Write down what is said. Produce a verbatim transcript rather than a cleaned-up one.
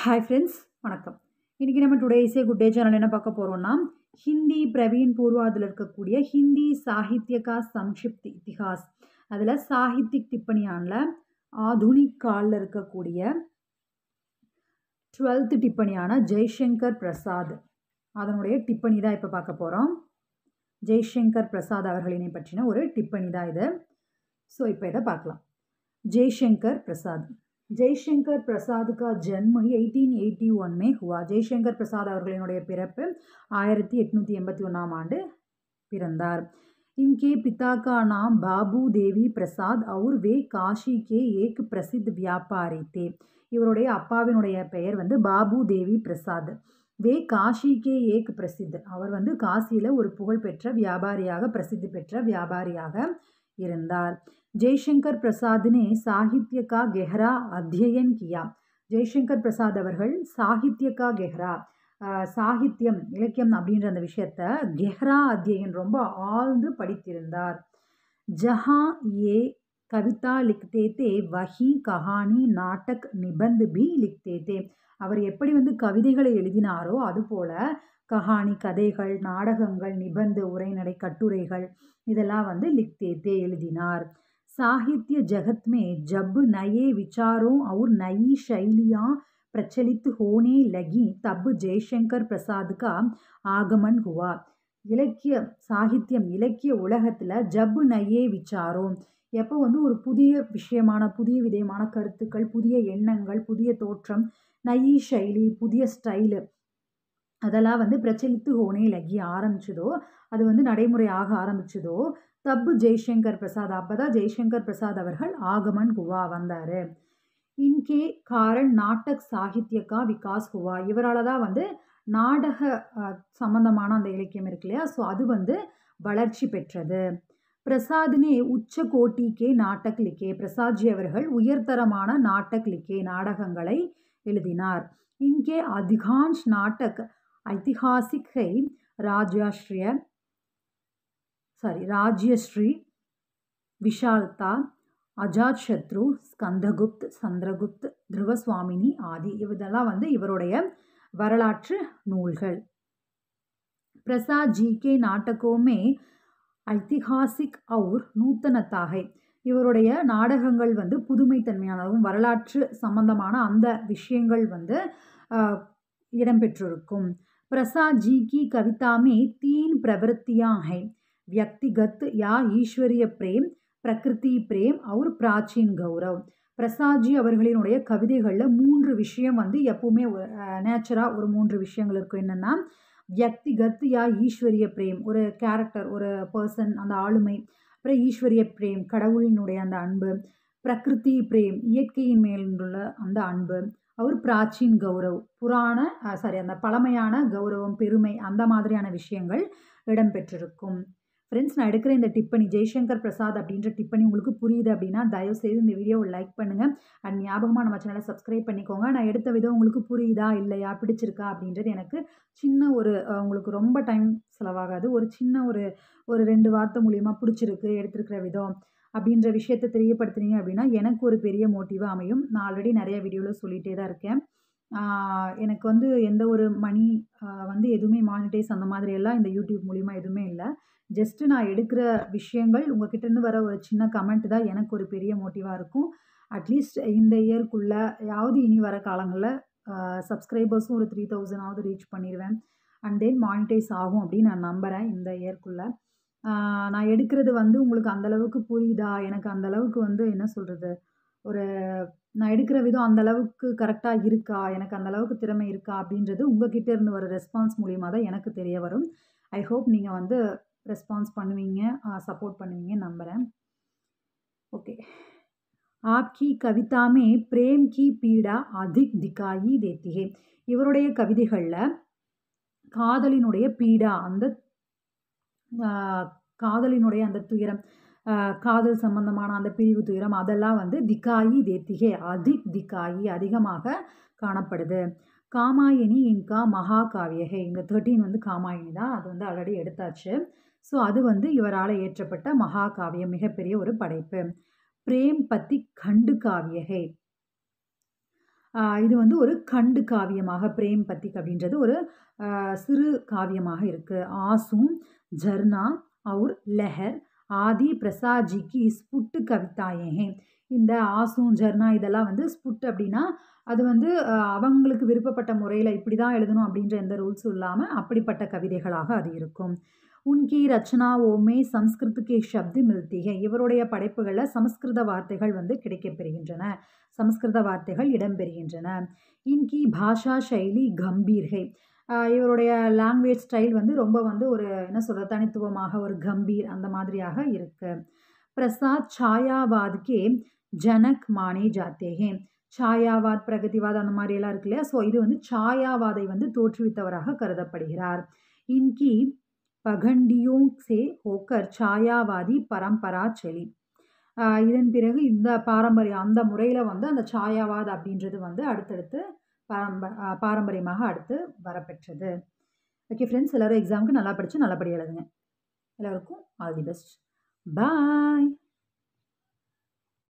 Hi friends, வணக்கம். இன்னைக்கு நம்ம today is a good day channel என்ன பார்க்க போறோம்னா ஹிந்தி பிரவீன் பூர்வாதில் இருக்கக்கூடிய ஹிந்தி சாகித்ய கா சம்ஷிப்த் இதிஹாஸ் அதில் சாகித்யிக் டிப்பணியான்ல ஆதுனிக் காலில் இருக்கக்கூடிய டுவெல்த் டிப்பணியான ஜெய்சங்கர் பிரசாத் அதனுடைய டிப்பணி தான் இப்போ பார்க்க போகிறோம். ஜெய்சங்கர் பிரசாத் அவர்களினை பற்றின ஒரு டிப்பணி தான் இது. ஸோ இப்போ இதை பார்க்கலாம். जयशंकर प्रसाद जयशंकर प्रसाद का जन्म अठारह सौ इक्यासी में हुआ. जयशंकर प्रसाद அவர்களினுடைய பிறப்பு ஆயிரத்தி எட்நூற்றி எண்பத்தி ஒன்றாம் ஆண்டு பிறந்தார். इनके पिता का नाम बाबू देवी प्रसाद और वे काशी के एक प्रसिद्ध व्यापारी थे. இவருடைய அப்பாவினுடைய பெயர் வந்து பாபு தேவி பிரசாத். வே காஷி கே ஏக் பிரசித், அவர் வந்து காசியில் ஒரு புகழ்பெற்ற வியாபாரியாக பிரசித்தி பெற்ற வியாபாரியாக இருந்தார். जयशंकर प्रसाद ने साहित्य का गहरा अध्ययन किया. जयशंकर प्रसाद அவர்கள் சாகித்ய கா கெஹ்ரா சாகித்யம் இலக்கியம் அப்படின்ற அந்த விஷயத்தை கெஹ்ரா அத்தியன் ரொம்ப ஆழ்ந்து படித்திருந்தார். ஜஹா ஏ கவிதா லிக்தே தே வஹி கஹானி நாட்டக் நிபந்த் பி லிக்தே தே, அவர் எப்படி வந்து கவிதைகளை எழுதினாரோ அதுபோல கஹானி கதைகள், நாடகங்கள், நிபந்து உரைநடை, கட்டுரைகள் இதெல்லாம் வந்து லிக்தே தே எழுதினார். साहित्य जगत में जब नए विचारों और नई शैलियाँ प्रचलित होने लगी तब जयशंकर प्रसाद का आगमन हुआ. இலக்கிய சாகித்யம் இலக்கிய உலகத்தில் ஜப் நயே விச்சாரோம், எப்போ வந்து ஒரு புதிய விஷயமான புதிய விதமான கருத்துக்கள், புதிய எண்ணங்கள், புதிய தோற்றம், நயி ஷைலி புதிய ஸ்டைலு அதெல்லாம் வந்து பிரச்சலித்து ஹோனே லகி ஆரம்பிச்சதோ, அது வந்து நடைமுறை ஆக ஆரம்பிச்சதோ தப்பு ஜெய்சங்கர் பிரசாத், அப்போ தான் ஜெய்சங்கர் பிரசாத் அவர்கள் ஆகமன் ஹுவா வந்தார். இன்கே காரன் நாட்டக் சாகித்யக்கா விகாஸ் ஹுவா, இவரால் தான் வந்து நாடக சம்பந்தமான அந்த இலக்கியம் இருக்கு இல்லையா, ஸோ அது வந்து வளர்ச்சி பெற்றது. பிரசாத்னே உச்ச கோட்டிக்கே நாட்டக் லிக்கே, பிரசாத்ஜி அவர்கள் உயர்தரமான நாட்டக் லிக்கே நாடகங்களை எழுதினார். இன்கே அதிகான்ஷ் நாட்டக் ஐதிஹாசிக் ஹை ராஜாஸ்ரீய சாரி ராஜ்யஸ்ரீ, விஷால்தா, அஜாத் சத்ரு, ஸ்கந்தகுப்த், சந்திரகுப்த், த்ருவஸ்வாமினி ஆதி இதெல்லாம் வந்து இவருடைய வரலாற்று நூல்கள். பிரசாத் ஜி கே நாட்டகோமே ஐதிஹாசிக் அவுர் நூத்தனத்தா ஹை, இவருடைய நாடகங்கள் வந்து புதுமைத்தன்மையானதும் வரலாற்று சம்பந்தமான அந்த விஷயங்கள் வந்து இடம்பெற்றிருக்கும். பிரசாத் ஜி கி கவிதாமே தீன் பிரவருத்தியா ஹை, व्यक्तिगत या ஈஸ்வரிய பிரேம், பிரகிருதி பிரேம் और பிராச்சீன் கௌரவ். பிரசாத்ஜி அவர்களினுடைய கவிதைகளில் மூன்று விஷயம் வந்து எப்பவுமே நேச்சராக ஒரு மூன்று விஷயங்கள் இருக்கும். என்னென்னா வியக்திகத் யா ஈஸ்வரிய பிரேம், ஒரு கேரக்டர் ஒரு பர்சன் அந்த ஆளுமை, அப்புறம் ஈஸ்வரிய பிரேம் கடவுளினுடைய அந்த அன்பு, பிரகிருதி பிரேம் இயற்கையின் மேலுள்ள அந்த அன்பு, அவர் பிராச்சீன் கௌரவ் புராண சாரி அந்த பழமையான கௌரவம் பெருமை அந்த மாதிரியான விஷயங்கள் இடம்பெற்றிருக்கும். ஃப்ரெண்ட்ஸ், நான் எடுக்கிற இந்த டிப்பணி ஜெய்சங்கர் பிரசாத் அப்படின்ற டிப்பணி உங்களுக்கு புரியுது அப்படின்னா தயவுசெய்து இந்த வீடியோவை லைக் பண்ணுங்கள். அண்ட் ஞாபகமாக நம்ம சேனலை சப்ஸ்கிரைப் பண்ணிக்கோங்க. நான் எடுத்த விதம் உங்களுக்கு புரியுதா இல்லையா பிடிச்சிருக்கா அப்படின்றது எனக்கு சின்ன ஒரு உங்களுக்கு ரொம்ப டைம் செலவாகாது, ஒரு சின்ன ஒரு ஒரு ரெண்டு வார்த்தை மூலியமாக பிடிச்சிருக்கு எடுத்திருக்கிற விதம் அப்படின்ற விஷயத்தை தெரியப்படுத்துனீங்க அப்படின்னா எனக்கு ஒரு பெரிய மோட்டிவாக அமையும். நான் ஆல்ரெடி நிறைய வீடியோவில் சொல்லிகிட்டே தான் இருக்கேன். எனக்கு வந்து எந்த ஒரு மணி வந்து எதுவுமே மானிட்டைஸ் அந்த மாதிரியெல்லாம் இந்த யூடியூப் மூலிமா எதுவுமே இல்லை. ஜஸ்ட்டு நான் எடுக்கிற விஷயங்கள் உங்ககிட்டேருந்து வர ஒரு சின்ன கமெண்ட் தான் எனக்கு ஒரு பெரிய மோட்டிவாக இருக்கும். அட்லீஸ்ட் இந்த இயர்க்குள்ளே யாவது இனி வர காலங்களில் சப்ஸ்கிரைபர்ஸும் ஒரு த்ரீ தௌசண்டாவது ரீச் பண்ணிடுவேன். அண்ட் தென் மானிட்டைஸ் ஆகும் அப்படின்னு நான் நம்புகிறேன் இந்த இயர்க்குள்ளே. நான் எடுக்கிறது வந்து உங்களுக்கு அந்தளவுக்கு புரியுதா, எனக்கு அந்தளவுக்கு வந்து என்ன சொல்கிறது, ஒரு நான் எடுக்கிற விதம் அந்தளவுக்கு கரெக்டாக இருக்கா, எனக்கு அந்தளவுக்கு திறமை இருக்கா அப்படின்றது உங்ககிட்ட இருந்து வர ரெஸ்பான்ஸ் மூலிமா தான் எனக்கு தெரிய வரும். ஐ ஹோப் நீங்கள் வந்து ரெஸ்பான்ஸ் பண்ணுவீங்க, சப்போர்ட் பண்ணுவீங்க நம்புகிறேன். ஓகே, ஆப்கி கவிதாமே பிரேம் கி பீடா அதிக் திகாயி தேத்தி ஹே, இவருடைய கவிதைகளில் காதலினுடைய பீடா அந்த காதலினுடைய அந்த துயரம், காதல் சம்பந்தமான அந்த பிரிவு துயரம் அதெல்லாம் வந்து திகாயி தேத்திகே அதிக் திகாயி அதிகமாக காணப்படுது. காமாயணி இன்கா மகாகாவியகே, இந்த தேர்ட்டீன் வந்து காமாயணி தான், அது வந்து ஆல்ரெடி எடுத்தாச்சு. ஸோ அது வந்து இவரால் ஏற்றப்பட்ட மகாகாவியம் மிகப்பெரிய ஒரு படைப்பு. பிரேம் பத்தி கண்டு காவியகே, இது வந்து ஒரு கண்டு காவியமாக பிரேம் பத்திக் அப்படின்றது ஒரு சிறு காவியமாக இருக்குது. ஆசும் ஜர்னா और லஹர் ஆதி பிரசாத்ஜிக்கு ஸ்புட்டு கவிதாயே. இந்த ஆசும் ஜர்னா இதெல்லாம் வந்து ஸ்புட் அப்படின்னா அது வந்து அவங்களுக்கு விருப்பப்பட்ட முறையில் இப்படி தான் எழுதணும் அப்படின்ற எந்த ரூல்ஸும் இல்லாமல் அப்படிப்பட்ட கவிதைகளாக அது இருக்கும். உன்கி ரச்சனாவோமே சம்ஸ்கிருத்துக்கே ஷப்து மில்திகை. இவருடைய படைப்புகளில் சமஸ்கிருத வார்த்தைகள் வந்து கிடைக்கப்பெறுகின்றன, சமஸ்கிருத வார்த்தைகள் இடம்பெறுகின்றன. இன்கி பாஷா சைலி கம்பீர்கை. இவருடைய லாங்குவேஜ் ஸ்டைல் வந்து ரொம்ப வந்து ஒரு என்ன சொல்கிற தனித்துவமாக ஒரு கம்பீர் அந்த மாதிரியாக இருக்குது. பிரசாத் சாயாவாத்கே ஜனக் மானே ஜாத்தேகே. சாயாவாத் பிரகதிவாத் அந்த மாதிரியெல்லாம் இருக்கு இல்லையா, ஸோ இது வந்து சாயாவாதை வந்து தோற்றுவித்தவராக கருதப்படுகிறார். இன்கி பகண்டியோங் சே ஹோக்கர் சாயாவாதி பரம்பரா செலி. இதன் பிறகு இந்த பாரம்பரியம் அந்த முறையில் வந்து அந்த சாயாவாத் அப்படின்றது வந்து அடுத்தடுத்து பாரம்ப பாரம்பரியமாக அடுத்து வரப்பெற்றது. ஓகே ஃப்ரெண்ட்ஸ், எல்லோரும் எக்ஸாமுக்கு நல்லா படித்து நல்லபடியாக எழுதுங்க. எல்லோருக்கும் ஆல் தி பெஸ்ட். பாய்.